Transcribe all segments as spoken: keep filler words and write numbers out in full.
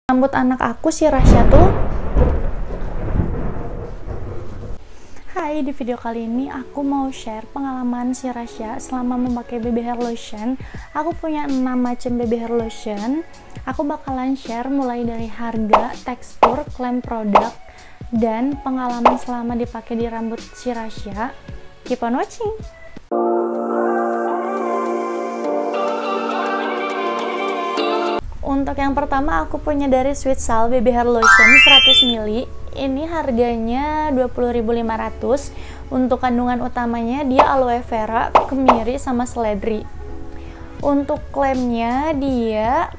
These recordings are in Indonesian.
Rambut anak aku si Rasya tuh. Hai, di video kali ini aku mau share pengalaman si Rasya selama memakai baby hair lotion. Aku punya enam macam baby hair lotion. Aku bakalan share mulai dari harga, tekstur, klaim produk, dan pengalaman selama dipakai di rambut si Rasya. Keep on watching! Untuk yang pertama aku punya dari Sweet Sal Baby Hair Lotion seratus mililiter. Ini harganya dua puluh ribu lima ratus. Untuk kandungan utamanya dia aloe vera, kemiri, sama seledri. Untuk klaimnya dia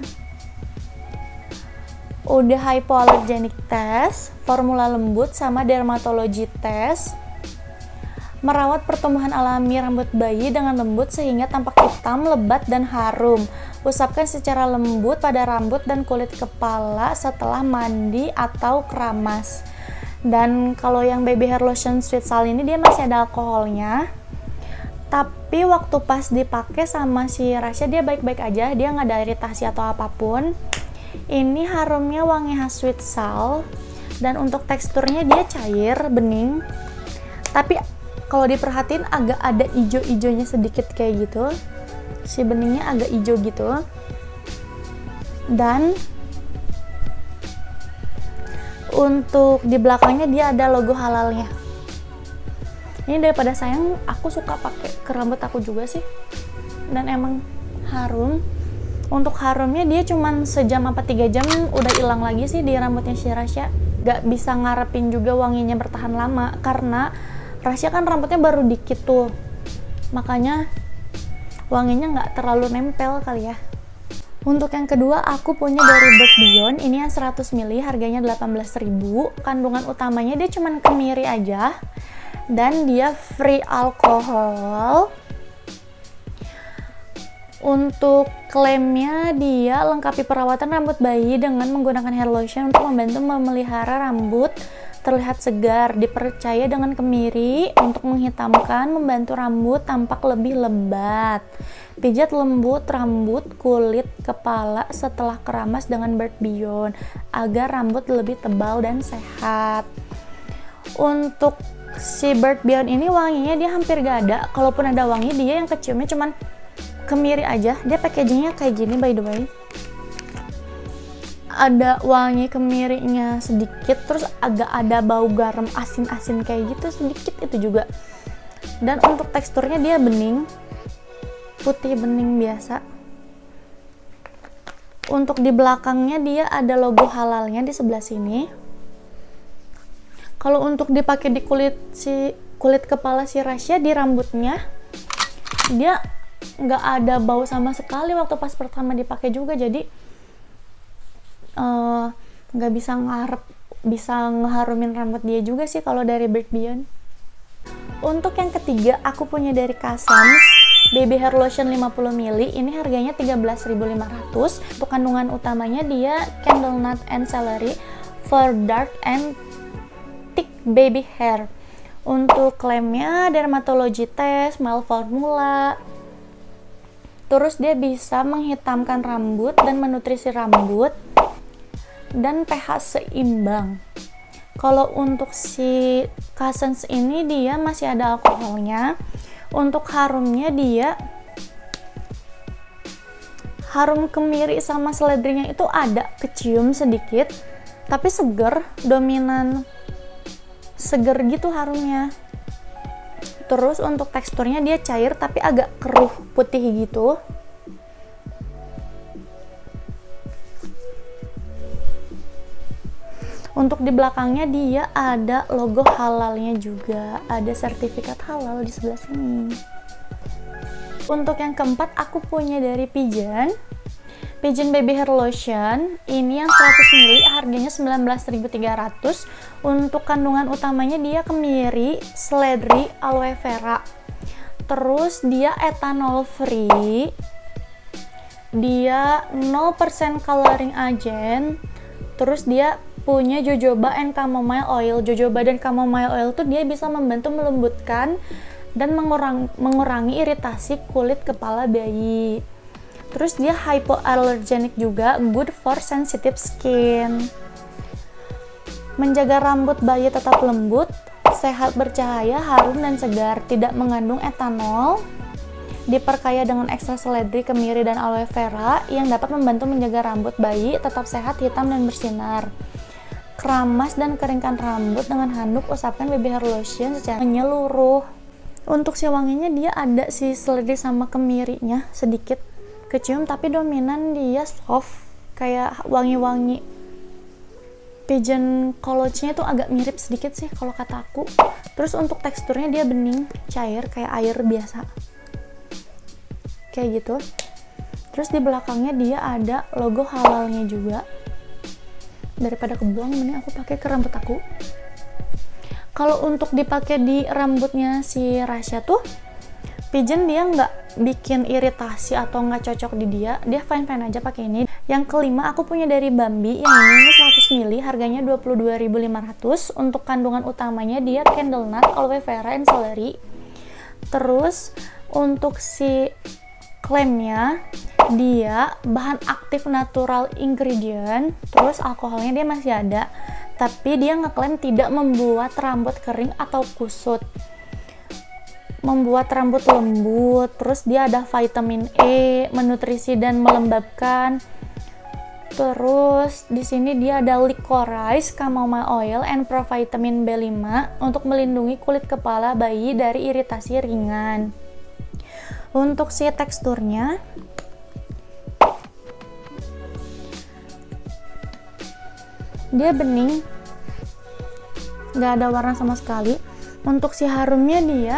udah hypoallergenic test, formula lembut, sama dermatologi test. Merawat pertumbuhan alami rambut bayi dengan lembut sehingga tampak hitam, lebat, dan harum. Usapkan secara lembut pada rambut dan kulit kepala setelah mandi atau keramas. Dan kalau yang baby hair lotion Sweet Sal ini dia masih ada alkoholnya. Tapi waktu pas dipakai sama si Rasya dia baik-baik aja, dia nggak ada iritasi atau apapun. Ini harumnya wangi khas Sweet Sal. Dan untuk teksturnya dia cair, bening. Tapi kalau diperhatiin agak ada ijo-ijonya sedikit kayak gitu. Si beningnya agak hijau gitu. Dan untuk di belakangnya dia ada logo halalnya. Ini daripada sayang, aku suka pakai ke rambut aku juga sih. Dan emang harum. Untuk harumnya dia cuman sejam apa tiga jam udah hilang lagi sih di rambutnya si Rasya. Gak bisa ngarepin juga wanginya bertahan lama karena Rasya kan rambutnya baru dikit tuh, makanya wanginya nggak terlalu nempel kali ya. Untuk yang kedua aku punya dari Bird Beyond. Ini yang seratus mililiter, harganya delapan belas ribu. Kandungan utamanya dia cuman kemiri aja dan dia free alkohol. Untuk klaimnya dia lengkapi perawatan rambut bayi dengan menggunakan hair lotion untuk membantu memelihara rambut terlihat segar, dipercaya dengan kemiri untuk menghitamkan, membantu rambut tampak lebih lebat. Pijat lembut rambut, kulit, kepala setelah keramas dengan Bird Beyond agar rambut lebih tebal dan sehat. Untuk si Bird Beyond ini wanginya dia hampir gak ada. Kalaupun ada wangi dia yang keciumnya cuman kemiri aja. Dia packagingnya kayak gini by the way. Ada wangi kemirinya sedikit, terus agak ada bau garam asin-asin kayak gitu sedikit itu juga. Dan untuk teksturnya dia bening, putih bening biasa. Untuk di belakangnya dia ada logo halalnya di sebelah sini. Kalau untuk dipakai di kulit si kulit kepala si Rasya, di rambutnya dia nggak ada bau sama sekali waktu pas pertama dipakai juga, jadi nggak uh, bisa ngarep bisa ngeharumin rambut dia juga sih kalau dari Bird Beyond. Untuk yang ketiga aku punya dari Kassens Baby Hair Lotion lima puluh mililiter. Ini harganya tiga belas ribu lima ratus. Untuk kandungan utamanya dia candle nut and celery for dark and thick baby hair. Untuk klaimnya dermatologi test, mild formula. Terus dia bisa menghitamkan rambut dan menutrisi rambut dan pH seimbang. Kalau untuk si Kassens ini dia masih ada alkoholnya. Untuk harumnya dia harum kemiri sama seledrinya itu ada kecium sedikit, tapi seger, dominan seger gitu harumnya. Terus untuk teksturnya dia cair tapi agak keruh putih gitu. Untuk di belakangnya dia ada logo halalnya juga, ada sertifikat halal di sebelah sini. Untuk yang keempat aku punya dari Pigeon Pigeon Baby Hair Lotion. Ini yang seratus mililiter, harganya sembilan belas ribu tiga ratus. Untuk kandungan utamanya dia kemiri, seledri, aloe vera. Terus dia ethanol free. Dia nol persen coloring agent. Terus dia punya jojoba and chamomile oil. Jojoba dan chamomile oil tuh dia bisa membantu melembutkan dan mengurang, mengurangi iritasi kulit kepala bayi. Terus dia hypoallergenic juga, good for sensitive skin. Menjaga rambut bayi tetap lembut, sehat, bercahaya, harum, dan segar. Tidak mengandung etanol. Diperkaya dengan ekstrak seledri, kemiri, dan aloe vera yang dapat membantu menjaga rambut bayi tetap sehat, hitam, dan bersinar. Keramas dan keringkan rambut dengan handuk, usapkan baby hair lotion secara menyeluruh. Untuk si wanginya dia ada si seledri sama kemirinya sedikit kecium, tapi dominan dia soft, kayak wangi-wangi pigeon collage-nya tuh agak mirip sedikit sih kalau kata aku. Terus untuk teksturnya dia bening, cair, kayak air biasa, kayak gitu. Terus di belakangnya dia ada logo halalnya juga. Daripada kebuang, mending aku pakai ke rambut aku. Kalau untuk dipakai di rambutnya si Rasya tuh, pigeon dia nggak bikin iritasi atau nggak cocok di dia, dia fine fine aja pakai ini. Yang kelima aku punya dari Bambi, yang ini seratus mililiter, harganya dua puluh dua ribu lima ratus. Untuk kandungan utamanya dia candle nut, aloe vera, and celery. Terus untuk si klaimnya dia bahan aktif natural ingredient, terus alkoholnya dia masih ada, tapi dia ngeklaim tidak membuat rambut kering atau kusut, membuat rambut lembut. Terus dia ada vitamin E, menutrisi dan melembabkan. Terus di sini dia ada licorice, chamomile oil, and provitamin B lima untuk melindungi kulit kepala bayi dari iritasi ringan. Untuk si teksturnya, dia bening, nggak ada warna sama sekali. Untuk si harumnya dia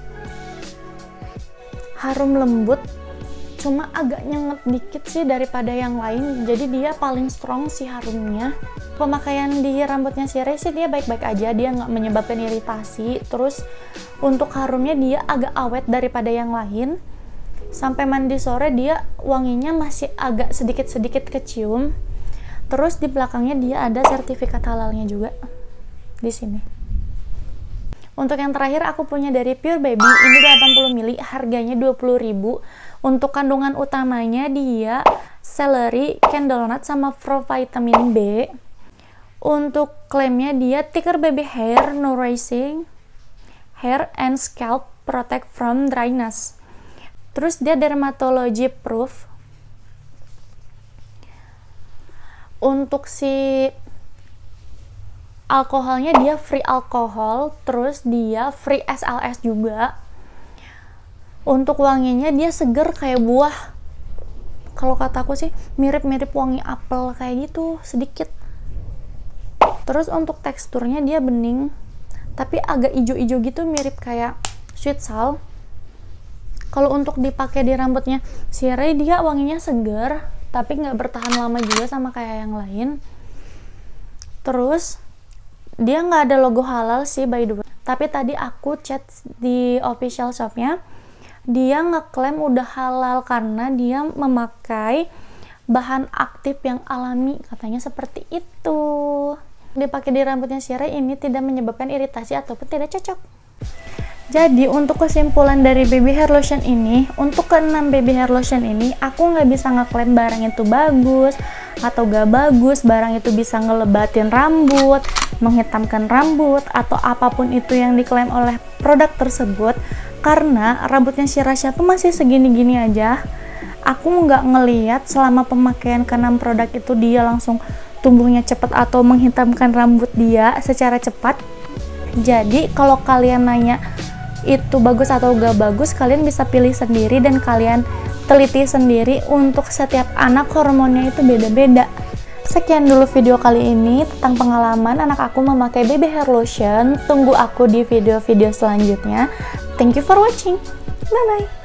harum lembut, cuma agak nyenget dikit sih daripada yang lain, jadi dia paling strong si harumnya. Pemakaian di rambutnya si Ray sih dia baik-baik aja, dia nggak menyebabkan iritasi. Terus untuk harumnya dia agak awet daripada yang lain. Sampai mandi sore dia wanginya masih agak sedikit-sedikit kecium. Terus di belakangnya dia ada sertifikat halalnya juga di sini. Untuk yang terakhir aku punya dari Pure Baby, ini delapan puluh mililiter, harganya dua puluh ribu. Untuk kandungan utamanya dia celery, candle nut, sama provitamin B. Untuk klaimnya dia thicker baby hair, nourishing hair and scalp, protect from dryness. Terus dia dermatology proof. Untuk si alkoholnya dia free alkohol, terus dia free S L S juga. Untuk wanginya dia seger kayak buah. Kalau kataku sih mirip-mirip wangi apel kayak gitu sedikit. Terus untuk teksturnya dia bening, tapi agak ijo-ijo gitu, mirip kayak sweet salt. Kalau untuk dipakai di rambutnya si Ray, dia wanginya seger, tapi nggak bertahan lama juga sama kayak yang lain. Terus dia nggak ada logo halal sih by the way, tapi tadi aku chat di official shopnya, dia ngeklaim udah halal karena dia memakai bahan aktif yang alami, katanya seperti itu. Dipakai di rambutnya si Ray ini tidak menyebabkan iritasi ataupun tidak cocok. Jadi untuk kesimpulan dari baby hair lotion ini, untuk keenam baby hair lotion ini aku nggak bisa ngeklaim barang itu bagus atau gak bagus. Barang itu bisa ngelebatin rambut, menghitamkan rambut, atau apapun itu yang diklaim oleh produk tersebut, karena rambutnya si Rasya tuh masih segini-gini aja. Aku nggak ngeliat selama pemakaian keenam produk itu dia langsung tumbuhnya cepat atau menghitamkan rambut dia secara cepat. Jadi kalau kalian nanya itu bagus atau gak bagus, kalian bisa pilih sendiri dan kalian teliti sendiri. Untuk setiap anak hormonnya itu beda-beda. Sekian dulu video kali ini tentang pengalaman anak aku memakai baby hair lotion. Tunggu aku di video-video selanjutnya. Thank you for watching. Bye bye.